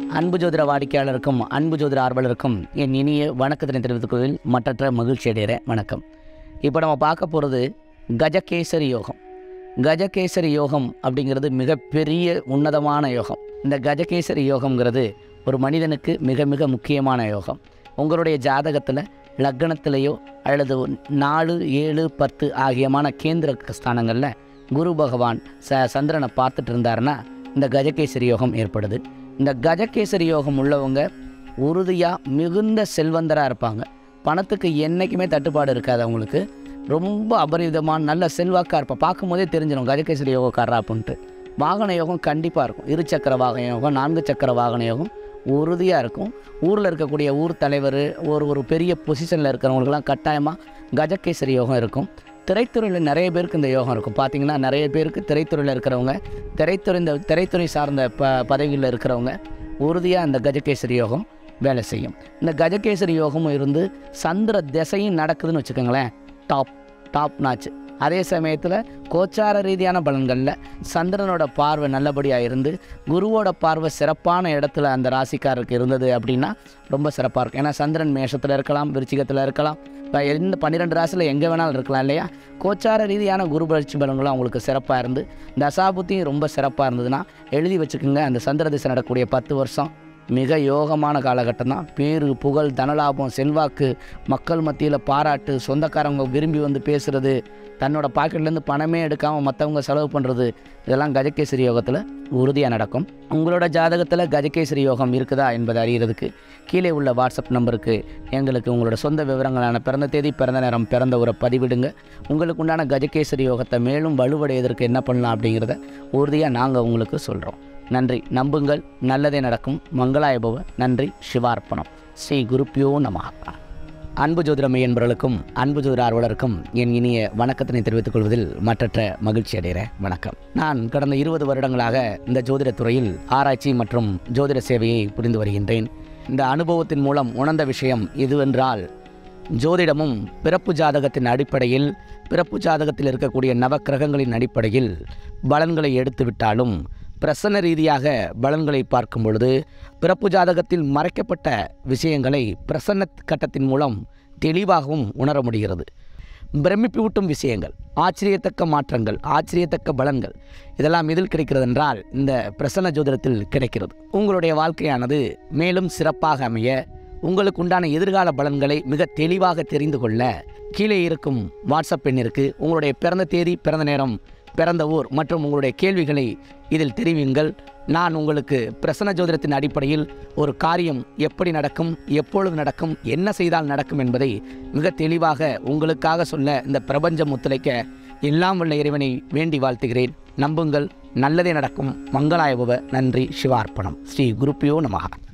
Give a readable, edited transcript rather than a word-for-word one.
அன்பு ஜோதிட வாடிக்கையாளருக்கும் அன்பு ஜோதிட ஆர்வலருக்கும் என் இனிய வணக்கத்தினை தெரிவித்துக் கொள்வதில் மற்றற்ற மகிழ்ச்சி அடைகிறேன். வணக்கம். இப்போ நம்ம பார்க்க போகிறது கஜகேசரி யோகம். கஜகேசரி யோகம் அப்படிங்கிறது மிகப்பெரிய உன்னதமான யோகம். இந்த கஜகேசரி யோகம்ங்கிறது ஒரு மனிதனுக்கு மிக மிக முக்கியமான யோகம். உங்களுடைய ஜாதகத்தில் லக்னத்திலேயோ அல்லது 4, 7, 10 ஆகியமான கேந்திர ஸ்தானங்களில் குரு பகவான் சந்திரனை பார்த்துட்டு இருந்தாருன்னா இந்த கஜகேசரி யோகம் ஏற்படுது. இந்த கஜகேசரி யோகம் உள்ளவங்க உறுதியாக மிகுந்த செல்வந்தராக இருப்பாங்க. பணத்துக்கு என்றைக்குமே தட்டுப்பாடு இருக்காது. அவங்களுக்கு ரொம்ப அபரிவிதமான நல்ல செல்வாக்காக இருப்பாங்க. பார்க்கும்போதே தெரிஞ்சிடும் கஜகேசரி யோகக்காரரா அப்படின்ட்டு. வாகன யோகம் கண்டிப்பாக இருக்கும். 2 சக்கர வாகன யோகம், 4 சக்கர வாகன யோகம் உறுதியாக இருக்கும். ஊரில் இருக்கக்கூடிய ஊர் தலைவர், ஒரு பெரிய பொசிஷனில் இருக்கிறவங்களுக்கெல்லாம் கட்டாயமாக கஜகேசரி யோகம் இருக்கும். திரைத்துறையில் நிறைய பேருக்கு இந்த யோகம் இருக்கும். பார்த்திங்கன்னா நிறைய பேருக்கு திரைத்துறையில் இருக்கிறவங்க, திரைத்துறை சார்ந்த பதவியில் இருக்கிறவங்க உறுதியாக இந்த கஜகேசரி யோகம் வேலை செய்யும். இந்த கஜகேசரி யோகமும் இருந்து சந்திர திசையும் நடக்குதுன்னு வச்சுக்கோங்களேன், டாப் நாச்சு. அதே சமயத்தில் கோச்சார ரீதியான பலன்களில் சந்திரனோட பார்வை நல்லபடியாக இருந்து குருவோட பார்வை சிறப்பான இடத்துல அந்த ராசிக்காரருக்கு இருந்தது அப்படின்னா ரொம்ப சிறப்பாக இருக்கும். ஏன்னா சந்திரன் மேஷத்தில் இருக்கலாம், விருச்சிகத்தில் இருக்கலாம், இப்போ எந்த 12 ராசியில் எங்கே வேணாலும் இருக்கலாம் இல்லையா. கோச்சார ரீதியான குரு பயிற்சி பலன்களும் அவங்களுக்கு சிறப்பாக இருந்து தசாபுத்தியும் ரொம்ப சிறப்பாக இருந்ததுன்னா எழுதி வச்சுக்கோங்க, அந்த சந்திர திசை நடக்கக்கூடிய 10 வருஷம் மிக யோகமான காலகட்டம் தான். பேரு, புகழ், தனலாபம், செல்வாக்கு, மக்கள் மத்தியில் பாராட்டு, சொந்தக்காரங்க விரும்பி வந்து பேசுகிறது, தன்னோட பாக்கெட்லேருந்து பணமே எடுக்காமல் மற்றவங்க செலவு பண்ணுறது, இதெல்லாம் கஜகேசரி யோகத்தில் உறுதியாக நடக்கும். உங்களோட ஜாதகத்தில் கஜகேசரி யோகம் இருக்குதா என்பதை அறிகிறதுக்கு கீழே உள்ள வாட்ஸ்அப் நம்பருக்கு எங்களுக்கு உங்களோட சொந்த விவரங்களான பிறந்த தேதி, பிறந்த நேரம், பிறந்த ஊரை பதிவிடுங்க. உங்களுக்கு உண்டான கஜகேசரி யோகத்தை மேலும் வலுவடைவதற்கு என்ன பண்ணலாம் அப்படிங்கிறத உறுதியாக நாங்கள் உங்களுக்கு சொல்கிறோம். நன்றி. நம்புங்கள், நல்லதே நடக்கும். மங்களாயபவ. நன்றி. சிவார்ப்பணம். ஸ்ரீ குருப்பியோ நமஹ. அன்பு ஜோதிடமை என்பவர்களுக்கும் அன்பு ஜோதிட ஆர்வலருக்கும் என் இனிய வணக்கத்தினை தெரிவித்துக் கொள்வதில் மற்றற்ற மகிழ்ச்சி அடைகிறேன். வணக்கம். நான் கடந்த 20 வருடங்களாக இந்த ஜோதிட துறையில் ஆராய்ச்சி மற்றும் ஜோதிட சேவையை புரிந்து வருகின்றேன். இந்த அனுபவத்தின் மூலம் உணர்ந்த விஷயம் எதுவென்றால், ஜோதிடமும் பிறப்பு ஜாதகத்தின் அடிப்படையில், பிறப்பு ஜாதகத்தில் இருக்கக்கூடிய நவக்கிரகங்களின் அடிப்படையில் பலன்களை எடுத்துவிட்டாலும் பிரசன்ன ரீதியாக பலன்களை பார்க்கும் பொழுது பிறப்பு ஜாதகத்தில் மறைக்கப்பட்ட விஷயங்களை பிரசன்ன கட்டத்தின் மூலம் தெளிவாகவும் உணர முடிகிறது. பிரமிப்பூட்டும் விஷயங்கள், ஆச்சரியத்தக்க மாற்றங்கள், ஆச்சரியத்தக்க பலன்கள் இதெல்லாம் எதில் கிடைக்கிறது என்றால் இந்த பிரசன்ன ஜோதிடத்தில் கிடைக்கிறது. உங்களுடைய வாழ்க்கையானது மேலும் சிறப்பாக அமைய, உங்களுக்கு உண்டான எதிர்கால பலன்களை மிக தெளிவாக தெரிந்து கொள்ள கீழே இருக்கும் வாட்ஸ்அப் எண்ணிற்கு உங்களுடைய பிறந்த தேதி, பிறந்த நேரம், பிறந்த ஊர் மற்றும் உங்களுடைய கேள்விகளை இதில் தெரிவியுங்கள். நான் உங்களுக்கு பிரசன்ன ஜோதிடத்தின் அடிப்படையில் ஒரு காரியம் எப்படி நடக்கும், எப்பொழுது நடக்கும், என்ன செய்தால் நடக்கும் என்பதை மிக தெளிவாக உங்களுக்காக சொல்ல இந்த பிரபஞ்சம் ஒத்துழைக்க எல்லாம் வல்ல இறைவனை வேண்டி வாழ்த்துகிறேன். நம்புங்கள், நல்லதே நடக்கும். மங்களாயபவ. நன்றி. சிவார்ப்பணம். ஸ்ரீ குருப்பியோ நமஹ.